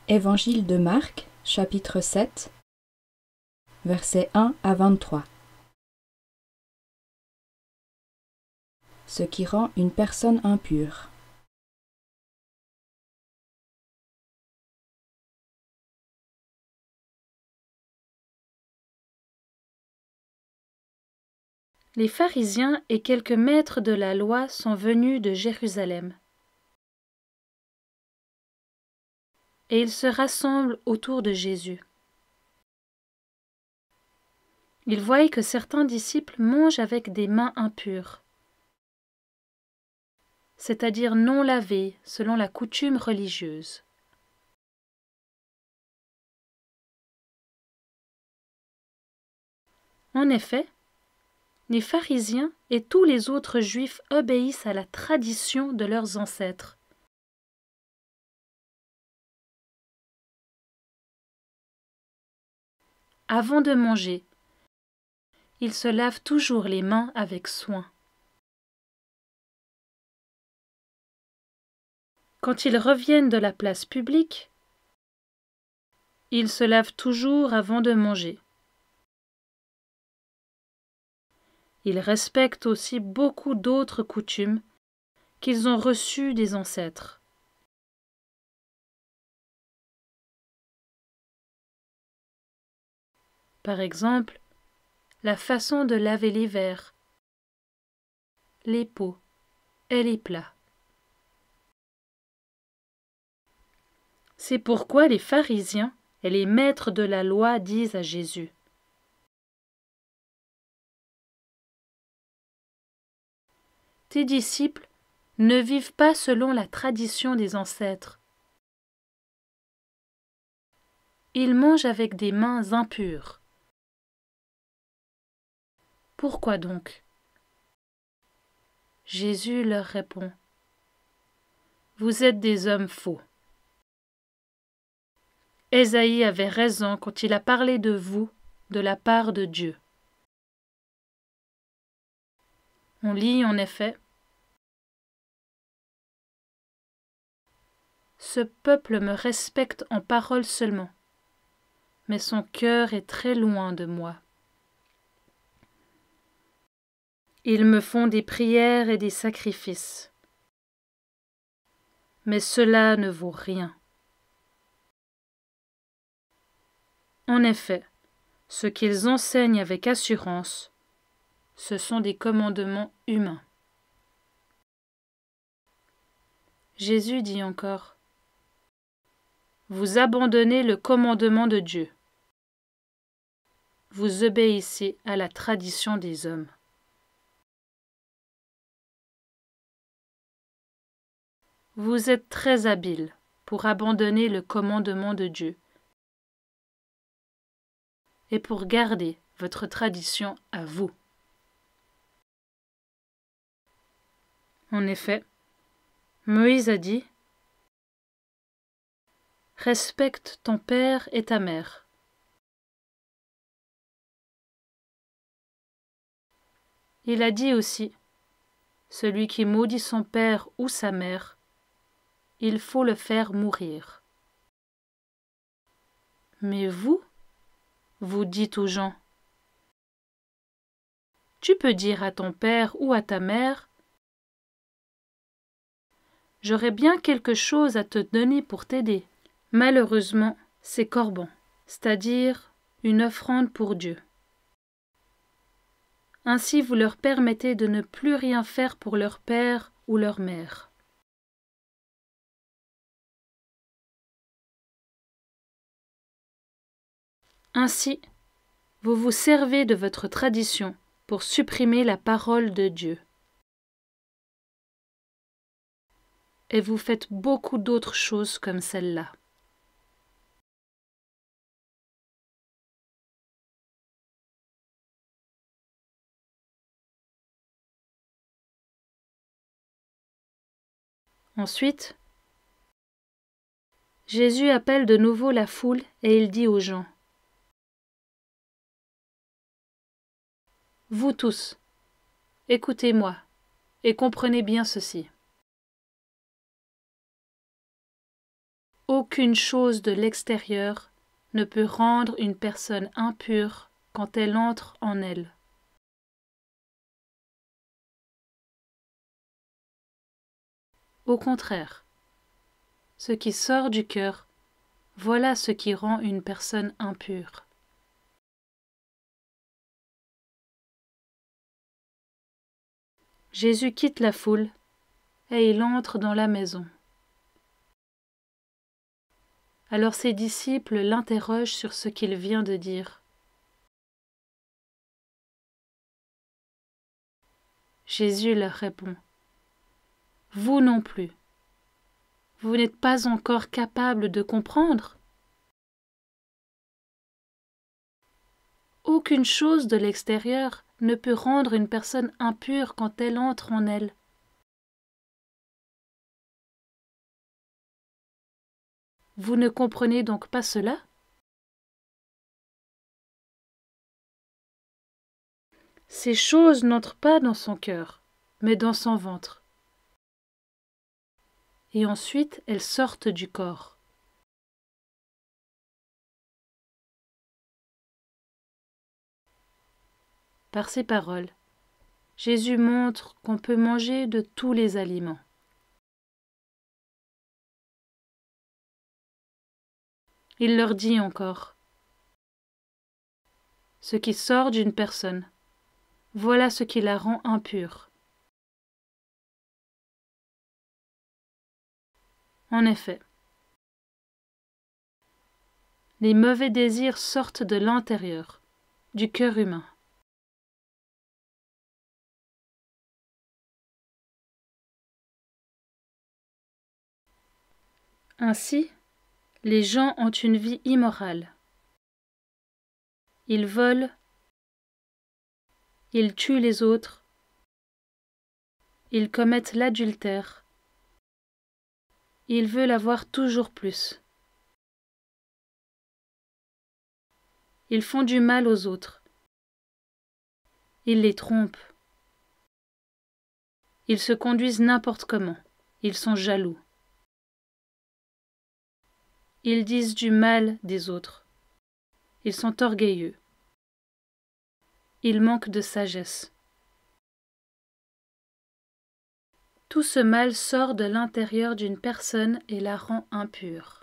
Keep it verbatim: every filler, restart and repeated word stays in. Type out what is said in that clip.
Évangile de Marc, chapitre sept, versets un à vingt-trois. Ce qui rend une personne impure. Les pharisiens et quelques maîtres de la loi sont venus de Jérusalem. Et ils se rassemblent autour de Jésus. Ils voient que certains disciples mangent avec des mains impures, c'est-à-dire non lavées selon la coutume religieuse. En effet, les pharisiens et tous les autres juifs obéissent à la tradition de leurs ancêtres. Avant de manger, ils se lavent toujours les mains avec soin. Quand ils reviennent de la place publique, ils se lavent toujours avant de manger. Ils respectent aussi beaucoup d'autres coutumes qu'ils ont reçues des ancêtres. Par exemple, la façon de laver les verres, les pots et les plats. C'est pourquoi les pharisiens et les maîtres de la loi disent à Jésus : « Tes disciples ne vivent pas selon la tradition des ancêtres. Ils mangent avec des mains impures. Pourquoi donc ? » Jésus leur répond : « Vous êtes des hommes faux. Ésaïe avait raison quand il a parlé de vous de la part de Dieu. On lit en effet : « Ce peuple me respecte en parole seulement, mais son cœur est très loin de moi. Ils me font des prières et des sacrifices, mais cela ne vaut rien. En effet, ce qu'ils enseignent avec assurance, ce sont des commandements humains. » Jésus dit encore : « Vous abandonnez le commandement de Dieu. Vous obéissez à la tradition des hommes. » Vous êtes très habiles pour abandonner le commandement de Dieu et pour garder votre tradition à vous. En effet, Moïse a dit : « Respecte ton père et ta mère. » Il a dit aussi : « Celui qui maudit son père ou sa mère, il faut le faire mourir. » Mais vous, vous dites aux gens : « Tu peux dire à ton père ou à ta mère : j'aurais bien quelque chose à te donner pour t'aider. » Malheureusement, c'est corban, c'est-à-dire une offrande pour Dieu. Ainsi vous leur permettez de ne plus rien faire pour leur père ou leur mère. Ainsi, vous vous servez de votre tradition pour supprimer la parole de Dieu. Et vous faites beaucoup d'autres choses comme celle-là. Ensuite, Jésus appelle de nouveau la foule et il dit aux gens : « Vous tous, écoutez-moi et comprenez bien ceci. Aucune chose de l'extérieur ne peut rendre une personne impure quand elle entre en elle. Au contraire, ce qui sort du cœur, voilà ce qui rend une personne impure. Jésus quitte la foule et il entre dans la maison. Alors ses disciples l'interrogent sur ce qu'il vient de dire. Jésus leur répond: « Vous non plus, vous n'êtes pas encore capables de comprendre? Aucune chose de l'extérieur ne peut rendre une personne impure quand elle entre en elle. Vous ne comprenez donc pas cela? Ces choses n'entrent pas dans son cœur, mais dans son ventre. Et ensuite elles sortent du corps. Par ces paroles, Jésus montre qu'on peut manger de tous les aliments. Il leur dit encore: « Ce qui sort d'une personne, voilà ce qui la rend impure. » En effet, les mauvais désirs sortent de l'intérieur, du cœur humain. Ainsi, les gens ont une vie immorale. Ils volent, ils tuent les autres, ils commettent l'adultère, ils veulent avoir toujours plus. Ils font du mal aux autres, ils les trompent, ils se conduisent n'importe comment, ils sont jaloux. Ils disent du mal des autres, ils sont orgueilleux, ils manquent de sagesse. Tout ce mal sort de l'intérieur d'une personne et la rend impure.